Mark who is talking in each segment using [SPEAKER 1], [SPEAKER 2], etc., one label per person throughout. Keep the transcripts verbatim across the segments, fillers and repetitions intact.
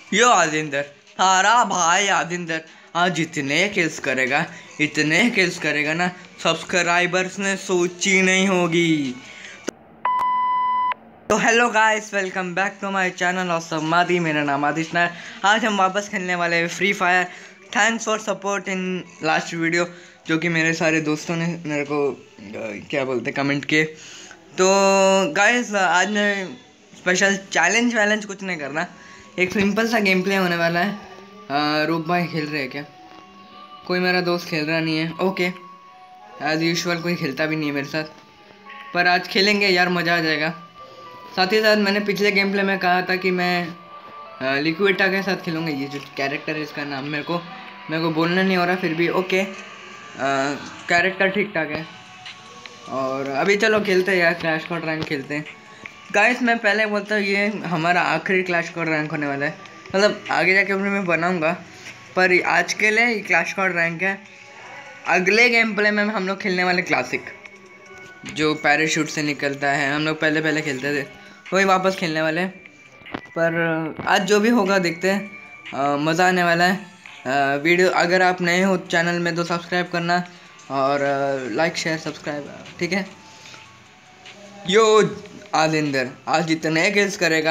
[SPEAKER 1] यो आदिंदर, थारा भाई आदिंदर आज इतने किल्स करेगा, इतने किल्स करेगा ना, सब्सक्राइबर्स ने सोची नहीं होगी। तो hello guys, welcome back to my channel awesome मादी। मेरा नाम आदिश नायर। आज हम वापस खेलने वाले हैं Free Fire. Thanks for support in last video, जो कि मेरे सारे दोस्तों ने मेरे को क्या बोलते कमेंट किए। तो गाइस आज मैं स्पेशल चैलेंज वैलेंज कुछ नहीं करना, एक सिंपल सा गेम प्ले होने वाला है। रूप भाई खेल रहे हैं क्या? कोई मेरा दोस्त खेल रहा नहीं है। ओके, एज यूजुअल कोई खेलता भी नहीं है मेरे साथ, पर आज खेलेंगे यार, मज़ा आ जाएगा। साथ ही साथ मैंने पिछले गेम प्ले में कहा था कि मैं लिक्विडा के साथ खेलूँगा। ये जो कैरेक्टर है इसका नाम मेरे को मेरे को बोलना नहीं हो रहा, फिर भी ओके, कैरेक्टर ठीक ठाक है। और अभी चलो खेलते हैं यार, क्लैश स्क्वाड रैंक खेलते हैं। गाइस मैं पहले बोलता हूँ, ये हमारा आखिरी क्लैश स्क्वाड रैंक होने वाला है। मतलब आगे जाके मैं बनाऊँगा, पर आज के लिए ये क्लैश स्क्वाड रैंक है। अगले गेम प्ले में हम लोग खेलने वाले क्लासिक, जो पैराशूट से निकलता है। हम लोग पहले पहले खेलते थे, वही वापस खेलने वाले हैं। पर आज जो भी होगा देखते हैं, मज़ा आने वाला है। आ, वीडियो अगर आप नए हो चैनल में तो सब्सक्राइब करना, और लाइक शेयर सब्सक्राइब, ठीक है। यो आदिंदर आज इतने किल्स करेगा,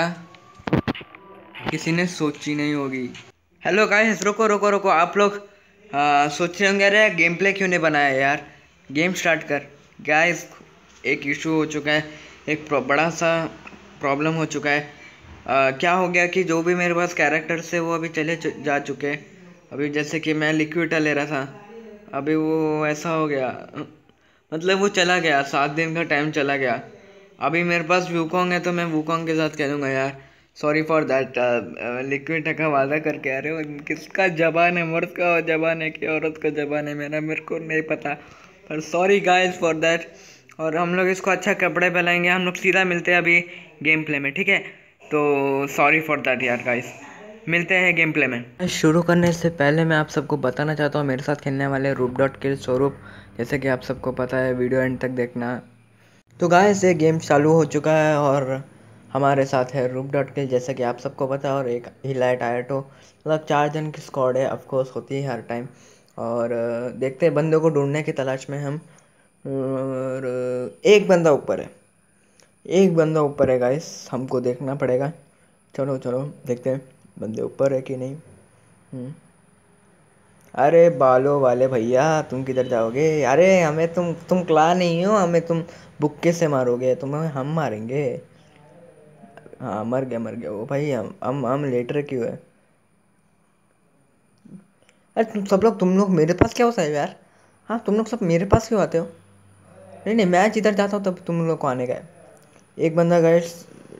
[SPEAKER 1] किसी ने सोची नहीं होगी। हेलो गाइस, रुको रुको रुको, आप लोग आ, सोच रहे होंगे अरे गेम प्ले क्यों नहीं बनाया यार, गेम स्टार्ट कर। गाइस एक इशू हो चुका है, एक बड़ा सा प्रॉब्लम हो चुका है। आ, क्या हो गया कि जो भी मेरे पास कैरेक्टर्स थे वो अभी चले जा चुके हैं। अभी जैसे कि मैं लिक्विडा ले रहा था, अभी वो ऐसा हो गया, मतलब वो चला गया, सात दिन का टाइम चला गया। अभी मेरे पास वूकोंग है तो मैं वूकोंग के साथ खेलूँगा यार। Sorry for that. लिक्विड का वादा करके आ रहे हो, किसका जबान है, मर्द का जबान है कि औरत का जबान है मेरा, मेरे को नहीं पता, पर सॉरी गाइस फॉर दैट। और हम लोग इसको अच्छा कपड़े पहनाएंगे, हम लोग सीधा मिलते हैं अभी गेम प्ले में, ठीक है। तो सॉरी फॉर दैट यार गाइस, मिलते हैं गेम प्ले में। शुरू करने से पहले मैं आप सबको बताना चाहता हूँ, मेरे साथ खेलने वाले रूप डॉट किल स्वरूप, जैसे कि आप सबको पता है, वीडियो एंड तक देखना। तो गाइस ये गेम चालू हो चुका है और हमारे साथ है रूप डॉट किल, जैसे कि आप सबको पता है, और एक हिलाइट आयटो। मतलब चार जन की स्क्वाड है, ऑफकोर्स होती है हर टाइम। और देखते हैं, बंदों को ढूंढने की तलाश में हम। और एक बंदा ऊपर है, एक बंदा ऊपर है गाइस, हमको देखना पड़ेगा। चलो चलो देखते हैं बंदे ऊपर है कि नहीं। हम्म। अरे बालों वाले भैया, तुम किधर जाओगे? अरे हमें तुम तुम क्ला नहीं हो, हमें तुम बुक्के से मारोगे, तुम्हें हम मारेंगे। हाँ मर गया मर गया वो भाई, हम हम हम लेट रहे क्यों है? अरे तुम सब लोग तुम लोग मेरे पास क्या होता है यार? हाँ तुम लोग सब मेरे पास क्यों आते हो? नहीं नहीं, मैं जिधर जाता हूँ तब तुम लोग को आने का है। एक बंदा गाइस,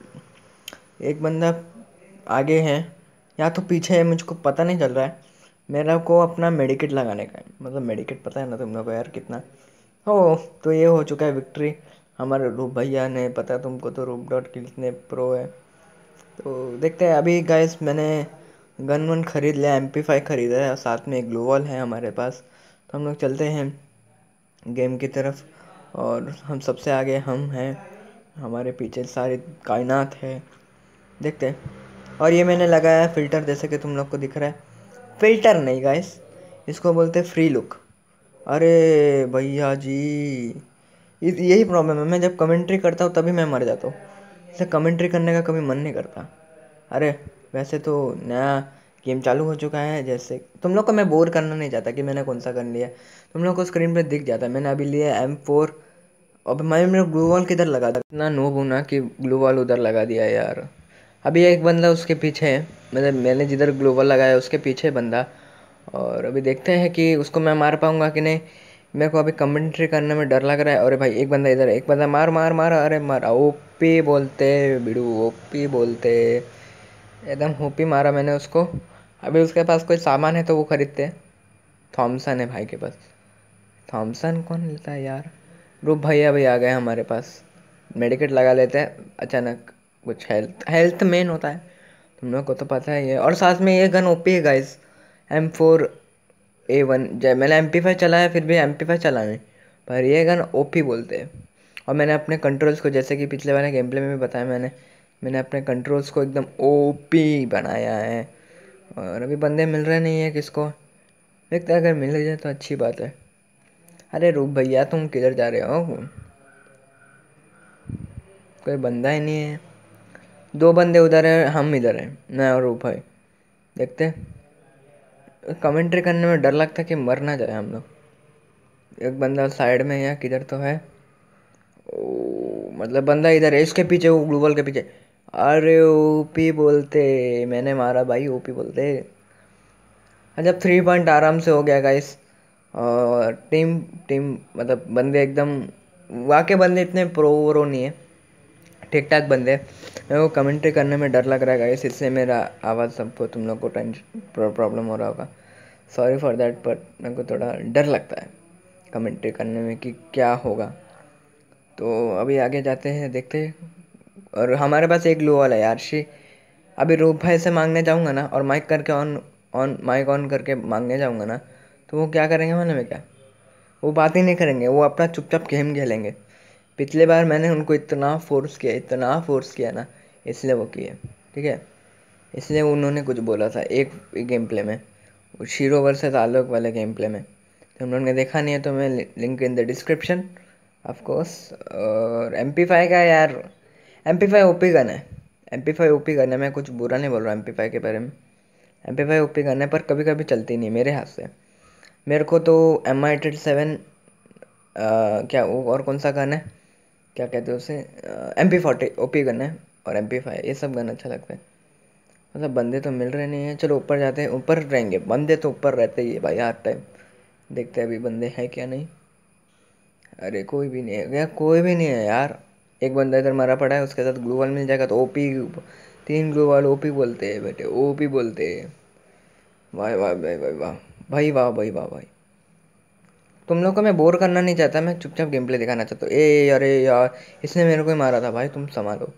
[SPEAKER 1] एक बंदा आगे है या तो पीछे है, मुझको पता नहीं चल रहा है। मेरा को अपना मेडिकेट लगाने का है, मतलब मेडिकेट पता है ना तुम लोग को यार कितना हो। तो ये हो चुका है विक्ट्री हमारे रूप भैया ने, पता है तुमको तो रूप डॉट किल कितने प्रो है। तो देखते हैं अभी गाइस, मैंने गन वन खरीद लिया, एम पी फाइव खरीदा है, और साथ में एक ग्लू वॉल है हमारे पास। तो हम लोग चलते हैं गेम की तरफ, और हम सबसे आगे हम हैं, हमारे पीछे सारी कायनात है, देखते हैं। और ये मैंने लगाया है फ़िल्टर, जैसे कि तुम लोग को दिख रहा है। फ़िल्टर नहीं गाइस, इसको बोलते हैं फ्री लुक। अरे भैया जी, यही प्रॉब्लम है, मैं जब कमेंट्री करता हूँ तभी मैं मर जाता हूँ, इसे कमेंट्री करने का कभी मन नहीं करता। अरे वैसे तो नया गेम चालू हो चुका है, जैसे तुम लोग को मैं बोर करना नहीं चाहता कि मैंने कौन सा गन लिया, तुम लोग को स्क्रीन पे दिख जाता है। मैंने अभी लिया एम फोर। अब मैं मेरा ग्लू वॉल किधर लगा था, इतना नूब हूं ना कि ग्लू वॉल उधर लगा दिया यार। अभी एक बंदा उसके पीछे है, मतलब मैंने जिधर ग्लू वॉल लगाया उसके पीछे बंदा। और अभी देखते हैं कि उसको मैं मार पाऊंगा कि नहीं। मेरे को अभी कमेंट्री करने में डर लग रहा है। अरे भाई एक बंदा इधर, एक बंदा, मार मार मार, अरे मार, ओपी बोलते बिड़ू, ओपी बोलते, एकदम ओपी मारा मैंने उसको। अभी उसके पास कोई सामान है तो वो खरीदते। थॉमसन है भाई के पास, थॉमसन कौन लेता है यार? रूप भैया भाई आ गए हमारे पास, मेडिकेट लगा लेते हैं। अचानक कुछ हेल्थ हेल्थ मेन होता है, तुम लोग को तो पता है ये। और साथ में ये गन ओपी है guys, M four A one. जब मैंने एम पी फाइव चलाया फिर भी एम पी फाइव चलाने, पर ये गन ओपी बोलते हैं। और मैंने अपने कंट्रोल्स को, जैसे कि पिछले वाले गेम प्ले में भी बताया मैंने मैंने अपने कंट्रोल्स को एकदम ओपी बनाया है। और अभी बंदे मिल रहे नहीं है किसको। देखते हैं, अगर मिल जाए तो अच्छी बात है। अरे रूप भैया तुम किधर जा रहे हो? कोई बंदा ही नहीं है। दो बंदे उधर है, हम इधर हैं, मैं और रूप भाई। देखते कमेंट्री करने में डर लगता है कि मर ना जाए हम लोग। एक बंदा साइड में या किधर तो है। ओ, मतलब बंदा इधर है, इसके पीछे, वो ग्लूवल के पीछे। अरे ओपी बोलते, मैंने मारा भाई, ओपी बोलते। जब थ्री पॉइंट आराम से हो गया गाइस। और टीम टीम मतलब बंदे एकदम वाकई बंदे इतने प्रो वरो नहीं है, ठीक ठाक बंदे। मेरे को कमेंट्री करने में डर लग रहा है गाइस, इससे मेरा आवाज़ सबको तुम लोग को टेंशन प्रॉब्लम हो रहा होगा। सॉरी फॉर दैट, बट मेरे को थोड़ा डर लगता है कमेंट्री करने में कि क्या होगा। तो अभी आगे जाते हैं, देखते हैं। और हमारे पास एक ग्लू वाला है यार शी। अभी रूप भाई से मांगने जाऊंगा ना, और माइक करके ऑन ऑन माइक ऑन करके मांगने जाऊंगा ना, तो वो क्या करेंगे मालूम है क्या? वो बात ही नहीं करेंगे, वो अपना चुपचाप गेम खेलेंगे। पिछले बार मैंने उनको इतना फोर्स किया, इतना फोर्स किया ना, इसलिए वो किए। ठीक है, इसलिए उन्होंने कुछ बोला था एक गेम प्ले में, शीरो वर्सेस आलोक वाले गेम प्ले में। तो हम लोगों ने देखा नहीं है तो मैं link in the description of course. और एम पी फाइव का यार, M P five OP gun है। M P five OP gun है, मैं कुछ बुरा नहीं बोल रहा एम पी फाइव के बारे में। M P five OP gun है, पर कभी कभी चलती नहीं मेरे हाथ से। मेरे को तो एम आई एटी सेवन, क्या वो और कौन सा गन है, क्या कहते हैं उसे, M P forty OP gun है, और एम पी फाइव, ये सब गन अच्छा लगता है। मतलब बंदे तो मिल रहे नहीं हैं, चलो ऊपर जाते हैं। ऊपर रहेंगे बंदे तो, ऊपर रहते ही है भाई हर टाइम। देखते हैं अभी बंदे हैं क्या नहीं। अरे कोई भी नहीं है यार, कोई भी नहीं है यार। एक बंदा इधर मरा पड़ा है, उसके साथ ग्लू वॉल मिल जाएगा तो ओपी, तीन ग्लू वॉल ओपी बोलते हैं बेटे, ओपी बोलते हैं। वाह वाह भाई भाई वाह भाई, वाह भाई वाह भाई। तुम लोग को मैं बोर करना नहीं चाहता, मैं चुपचाप गेम प्ले दिखाना चाहता हूँ। ए अरे यार, इसने मेरे को ही मारा था भाई, तुम संभालो।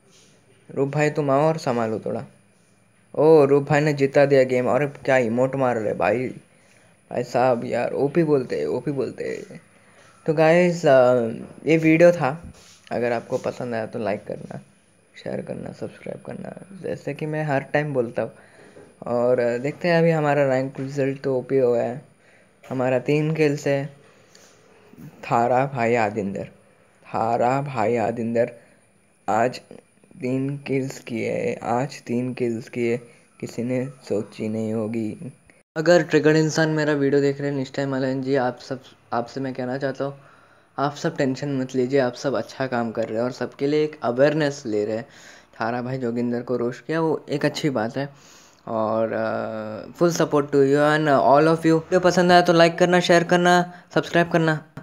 [SPEAKER 1] रूप भाई तुम आओ और संभालो थोड़ा। ओ रूप भाई ने जिता दिया गेम, और क्या इमोट मार रहे भाई। भाई साहब यार, ओपी बोलते हैं, ओपी बोलते हैं। तो गाइस ये वीडियो था, अगर आपको पसंद आया तो लाइक करना, शेयर करना, सब्सक्राइब करना, जैसे कि मैं हर टाइम बोलता हूँ। और uh, देखते हैं, अभी हमारा रैंक रिजल्ट तो ओपी हुआ है। हमारा तीन किल से थारा भाई आदिंदर, थारा भाई आदिंदर आज तीन किल्स किए, आज तीन किल्स किए, किसी ने सोची नहीं होगी। अगर ट्रिगर्ड इंसान मेरा वीडियो देख रहे हैं निश्चय मलन जी, आप सब, आपसे मैं कहना चाहता हूँ, आप सब टेंशन मत लीजिए, आप सब अच्छा काम कर रहे हैं और सबके लिए एक अवेयरनेस ले रहे हैं। थारा भाई जोगिंदर को रोस्ट किया, वो एक अच्छी बात है। और full support to you and all of you. Video पसंद आया तो लाइक करना, शेयर करना, सब्सक्राइब करना।